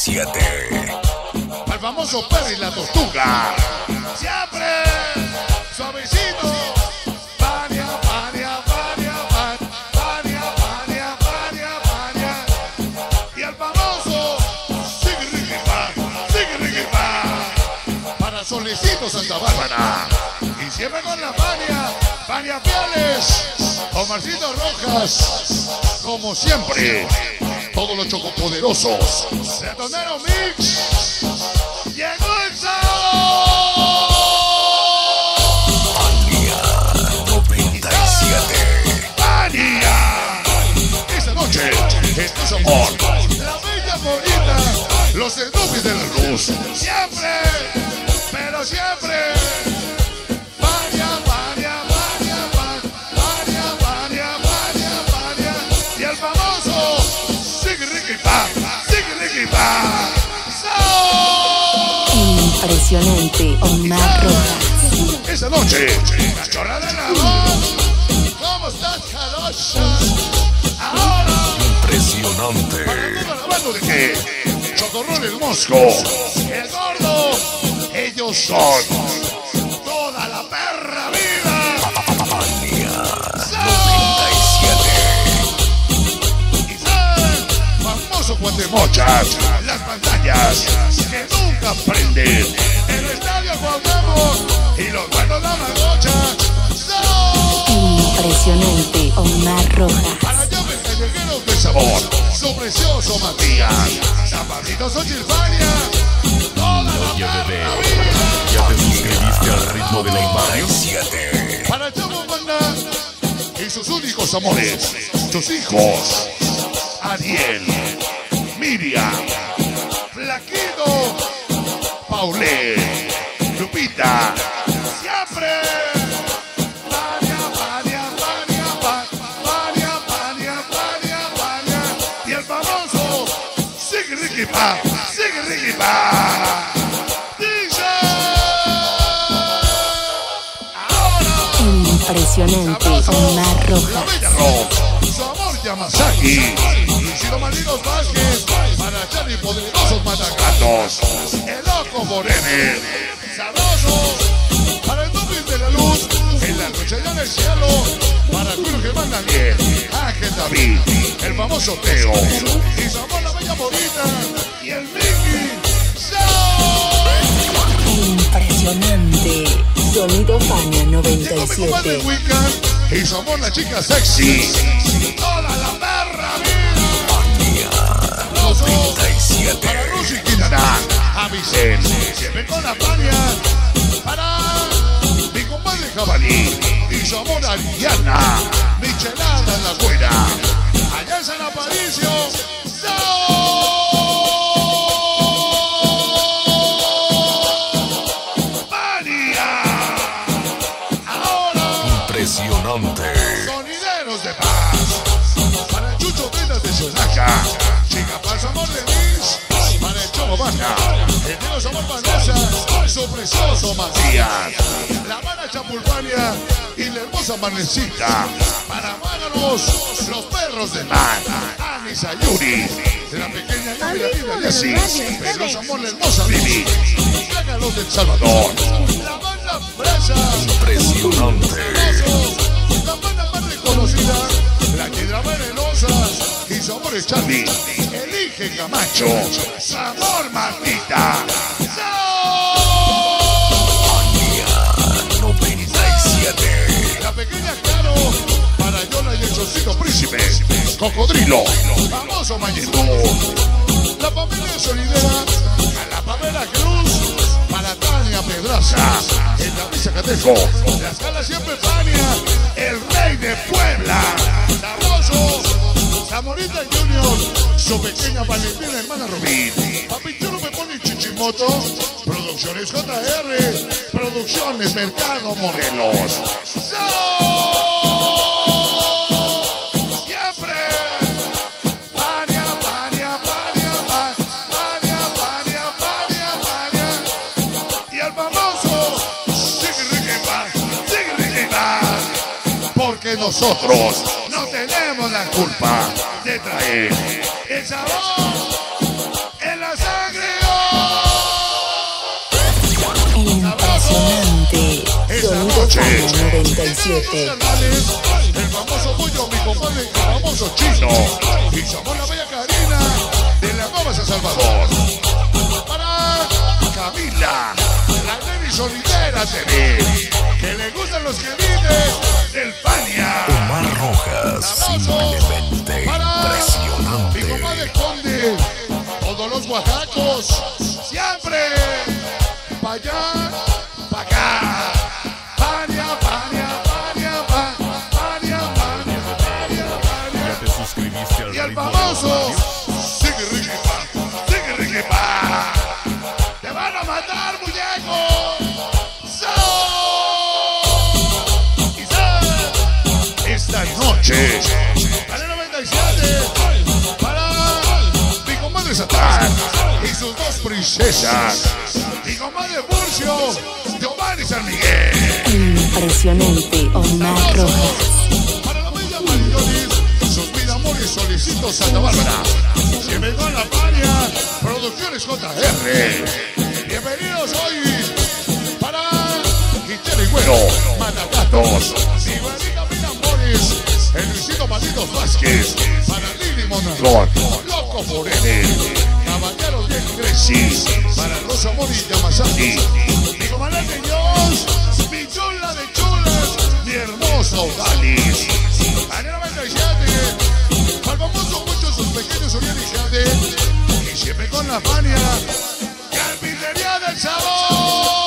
97. Al famoso Perry la tortuga. Siempre suavecito. Pania, pania, pania, pania, pania, pania, pania. Y al famoso Sigrigipa. Para Solecito Santa Bárbara. Y siempre con la Pania Fiales. Omarcito Rojas. Como siempre. Todos los chocopoderosos. Ratonero Mix. Llegó el sábado. Pania 97. Pania. Esta noche, esto es amor. La bella bonita. Los Snoopy de la luz. Siempre, pero siempre. Pania, Pania, Pania, Pania, Pania, Pania, Pania. Y el famoso Sigrigipa. Impresionante, Omar Rojas. Esa noche, la chorrada de la voz. ¿Cómo estás, Jalocha? Ahora, Impresionante. hablando de que Chocorrol el Mosco, el Gordo, ellos son toda la perra vida. Pania 97. Y saben, famoso Cuatemochas, las pantallas que nunca prenden. El estadio Cuauhtémoc y los buenos la Magocha. Impresionante, Omar Rojas. Para llaves callejeros de sabor, su precioso Matías, Zapatito Xochilpania, toda la perra vida. ¿Ya te suscribiste al ritmo de la infancia? 97. Para Chavo Banda y sus únicos amores, sus hijos, Ariel, Miriam, Flaquito, Paulé, Lupita, siempre. Pania, Pania, Pania, Pania, Pania, Pania, Pania. Y el famoso Sigrigipa. Dice. Impresionante, Omar La Rojas. Bella Rock, su amor Yamazaki, y Ciro Malinos Vázquez, para Charlie Poderosos Matacatos, el loco Morene, sabroso, para el Dupis de la Luz, en la noche y en el cielo, para Julio Germán Daniel, Ángel David, el famoso Teo, y su amor la Bella Bonita, y el Mickey, Impresionante. Sonido Pania llegó mi compadre 97. Wiccan, y su amor la chica sexy, toda la perra vida. Pania 97. Para Rosy Quinarán, a Vicente, siempre con la Pania. Para mi compadre Jabalí y su amor a Liliana, Michelada en la Cuera. Allá en San Aparicio. ¡Pania! Ahora, Impresionante. sonideros de paz. Para Chucho Vendas de Sonaca. Chica Paz Amor de Liz. Para el Choco Baja. El Dios Amor Vanessa. Su precioso Matías. La Mara Chapulpania. Y la hermosa Manecita. Para Máganos. Los perros de mar. Ani Sayuri. La pequeña Lluvia Vida Jessie. Pedro Amor la hermosa Vivi. Sácalos del Salvador. La banda Fresa. Impresionante. La banda más reconocida, la Hiedra Venenosa y su amor es Charlie. Elige Camacho, sabor Martita. Pania 97. La pequeña Caro, para Yola y el Chocito Príncipe. Cocodrilo, famoso Mañetú. La familia Solidera, a la Pamela Cruz. Para Tania Pedraza, el David Zacateco, la escala siempre Fania, el rey de Puebla, sabroso, Zamorita Junior, su pequeña Valentina hermana Rubín, Papichulo me pone Chichimoto, Producciones JR, Producciones Mercado Morelos. Siempre Pania, Pania, Pania, Pania, Pania, Pania, Pania. Y el famoso Sigrigipa, porque nosotros no tenemos la culpa de traer el sabor en la sangre. noche. Fania 97. El famoso Pollo, mi compadre, el famoso Chino. Y somos la bella Karina de la Nueva San Salvador. Para Camila, la neni solitera TV, que le gustan los que viven del Fania. Omar Rojas, simplemente impresionante. Mi compadre Conde, todos los oaxacos, siempre pa' allá, pa' acá. Fania, Fania, Fania, Fania, Fania, Fania, Fania. ¿Te suscribiste al Y el ritmo de los famoso, barrios? sigue Ricky Pa, sigue Ricky Pa. ¡Te van a matar, muñeco! Esta noche, Canal 97, para mi comadre Satán y sus dos princesas, mi comadre Murcio, Giovanni San Miguel. Impresionante Omar Rojas. Para la bella Mariolis, sus mil amores solicito Santa Bárbara. Que me con la Fania, Producciones JR. Bienvenidos hoy para Quintero y Güero, Matagatos, Igualita Mil Amores, el Luisito Malditos Vázquez, para Lili Monarrón, Loco Forever, Caballeros de Creci, para Rosa Mori Yamazaki, mi comandante Dios, mi chula de chulas, mi hermoso Dalis. Año 97, al famoso mucho sus pequeños Orián y Jade, y siempre con la Fania, Carpintería del Sabor.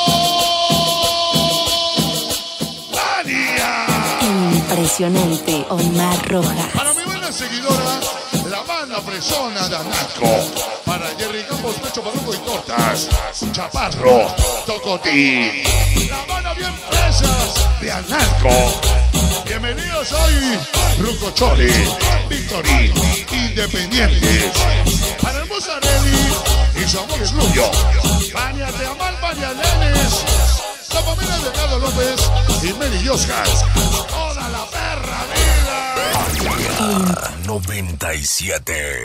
Fania. Impresionante Omar Rojas. Para mi buena seguidora, la banda fresona de Anaco. Para Jerry Campos, Pecho Barroco y Tortas, Chaparro, Tocotí. La banda bien fresas de Anaco. Bienvenidos hoy, Rucochori, Victory, Independientes. Para el Musarelli y su amor es Rubio. Fania de Amal Varialenes. La familia de Carlos López y Mary Oscar. Toda la perra vida. 97.